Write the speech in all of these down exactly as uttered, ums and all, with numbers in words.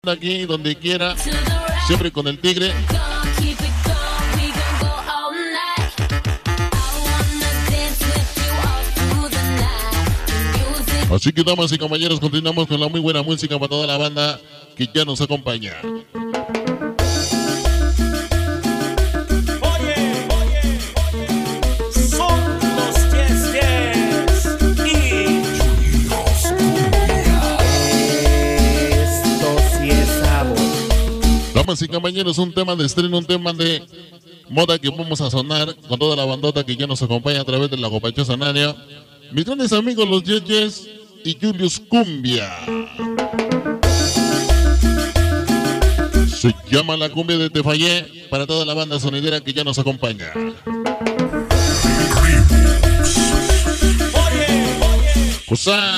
aquí, donde quiera, siempre con el tigre. Así que, damas y caballeros, continuamos con la muy buena música para toda la banda que ya nos acompaña. Damas y caballeros, un tema de estreno, un tema de moda que vamos a sonar con toda la bandota que ya nos acompaña a través de la copachosa Nania. Mis grandes amigos los Yeyes y Julius Cumbia. Se llama la cumbia de Te Fallé para toda la banda sonidera que ya nos acompaña. Cosa.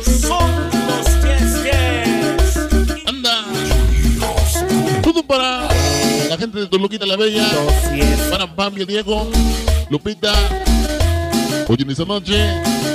Todo para la gente de Toluquita la Bella, para Bambi, Diego, Lupita, hoy en esta noche.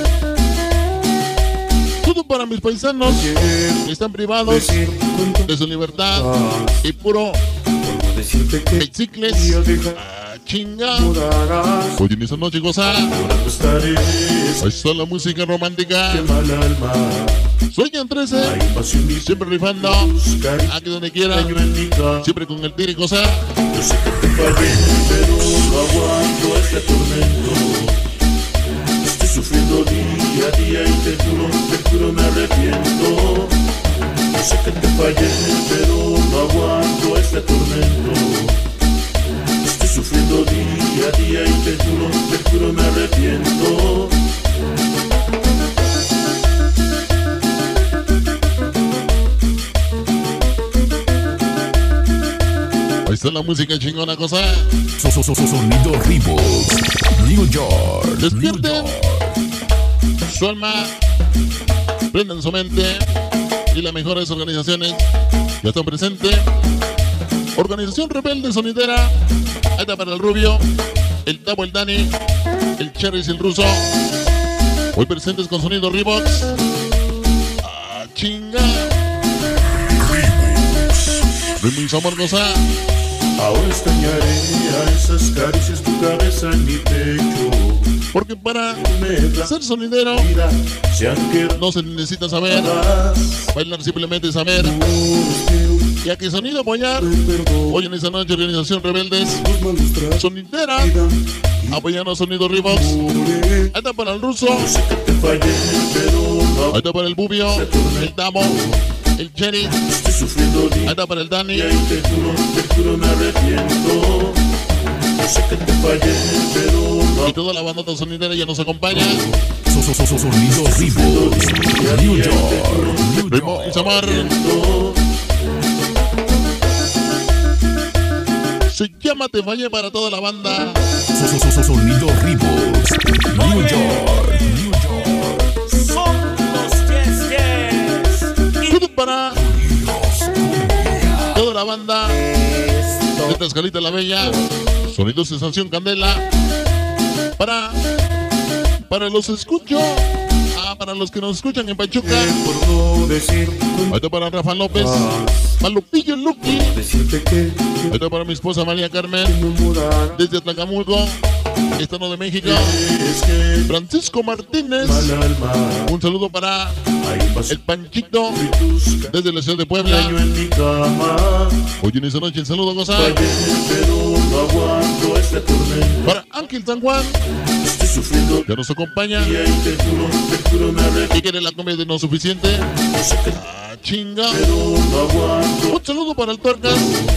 Todo para mis paisanos que están privados de su libertad y puro bicicles. Ah, chinga. Hoy en esta noche goza. Ahí está la música romántica. Sueñan trece, siempre rifando, aquí donde quiera, siempre con el tigre y cosa. Yo sé que te fallé, pero no aguanto este tormento. Estoy sufriendo día a día y te juro, te juro me arrepiento. Yo sé que te fallé, pero no aguanto este tormento. Estoy sufriendo día a día y te juro, te juro me arrepiento. Ahí está la música chingona cosa. So, so, so, so, Sonido Reeboks, New York. Despierten su alma, prendan su mente y las mejores organizaciones ya están presentes. Organización Rebelde Sonidera. Ahí está para el Rubio, el Tabo, el Dani, el Cherry y el Ruso. Hoy presentes con Sonido Reeboks. Ah, chinga. Remix amor cosa. Ahora extrañaré a esas caricias, tu cabeza en mi pecho. Porque para ser sonidero no se necesita saber bailar, simplemente saber. Y aquí Sonido apoyar. Hoy en esta noche Organización Rebeldes Sonidera apoyando a Sonido Reeboks. Ahí está para el Ruso. Ahí está para el Bubio, el Tamo, el Cherry. Ahí está para el Dani. Te juro, te juro me arrepiento. Yo sé que te fallé, pero no. Y toda la bandota sonidera ya nos acompaña. So, so, so, so, Sonido Reeboks, New York. Primo y Samar. Se llama Te Fallé para toda la banda. So, so, so, so, Sonido Reeboks, New York. New York. Son los diez diez. Todo para toda la banda de Tlaxcalita la Bella. Sonido Sensación Candela. Para Para los escucho. Ah, para los que nos escuchan en Pachuca. Ahí está para Rafa López. Para Lupillo Lucky. Ahí está para mi esposa María Carmen. Desde Tlacamulco, Estado de México. Francisco Martínez. Un saludo para el Panchito desde la ciudad de Puebla. Hoy en esta noche el saludo goza. Para Ángel San Juan, que nos acompaña y quiere la comida no suficiente. Ah, chinga. Un saludo para el Torcas.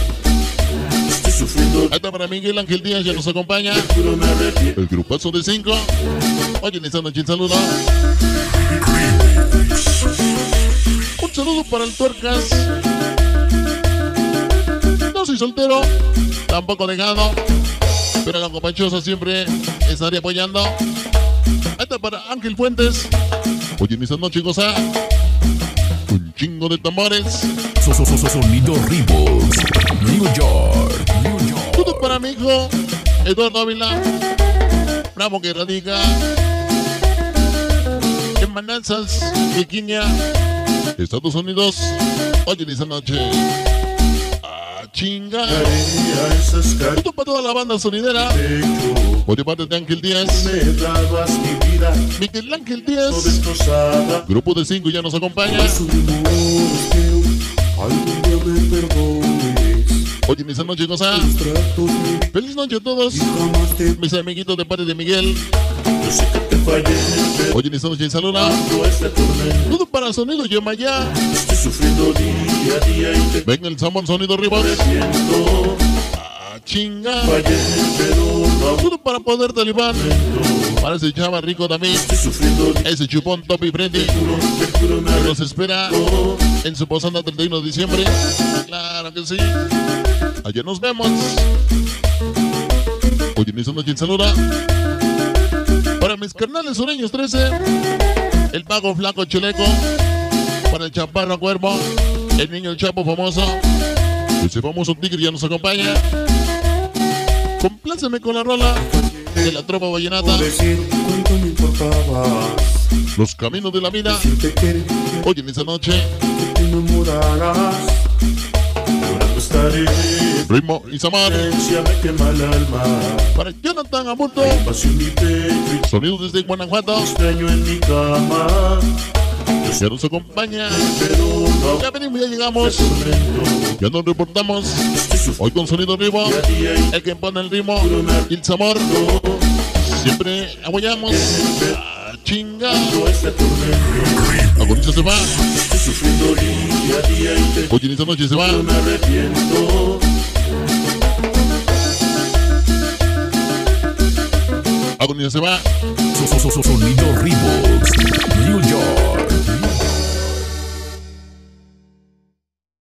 Ahí está para Miguel Ángel Díaz, ya nos acompaña. El grupazo de cinco. Oye, en esta noche el saludo. Un saludo para el Tuercas. No soy soltero, tampoco dejado, pero la copachosa siempre estaré apoyando. Ahí está para Ángel Fuentes. Oye, en esta noche goza un chingo de tambores. So, so, so, so, Sonido Reeboks, New York. New York. Todo para mi hijo Eduardo Ávila, bravo que radica en Mananzas, Virginia, Estados Unidos. Oye, en esa noche. Ah, chinga. Daría esas Esto para toda la banda sonidera. cartas Por parte de Ángel Díaz. me dabas mi vida Miguel Ángel todo Díaz. destrozada. Grupo de cinco ya nos acompaña. Por sus quiero algún día me perdones. Oye, en esa noche goza. Tus tratos me Feliz noche a todos. y jamás te. Mis amiguitos de parte de Miguel. Yo sé que te fallé, pero Oye, en esa noche en Salona. cuando este tormento Todo para sonido Yemayá. estoy sufriendo día a día y te Venga el Samón Sonido Rivas. arrepiento. Ah, chinga. Fallé, pero no Todo para poder talibán. Para ese chava rico también. estoy sufriendo día. Ese chupón top y Freddy. Te juro, te juro me Que nos arrepiento. espera en su posada treinta y uno de diciembre. Claro que sí. Allá nos vemos. Oye, en esa noche en Salura. Para mis carnales sureños trece. El Pago Flaco Cheleco. Para el Chaparro Cuervo. El niño el Chapo famoso. Ese famoso tigre ya nos acompaña. Compláceme con la rola de la tropa vallenata. Decir cuánto me importabas. Los caminos de la vida. Decirte que, Oye, en esa noche. que te enamorarás. Ahora no estaré. Ritmo y Samar. Silencia me quema el alma. Para Jonathan Aburto. Vacío en mi pecho Sonido desde Guanajuato. y extraño en mi cama. Ya nos acompaña. Pero no Ya venimos, ya llegamos. tormento. Ya nos reportamos. Estoy sufriendo Hoy con sonido ritmo. día a día y El que pone el ritmo. Y el sabor. Siempre apoyamos. Ah, chinga. todo este tormento. Agoniza se va. Estoy sufriendo día a día y te Oye, en esta noche se va. juro me arrepiento. Agoniza se va. Sonido Reeboks, New York.